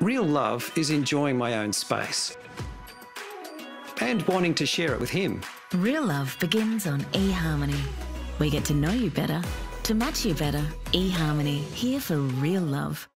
Real love is enjoying my own space and wanting to share it with him. Real love begins on eHarmony. We get to know you better, to match you better. eHarmony, here for real love.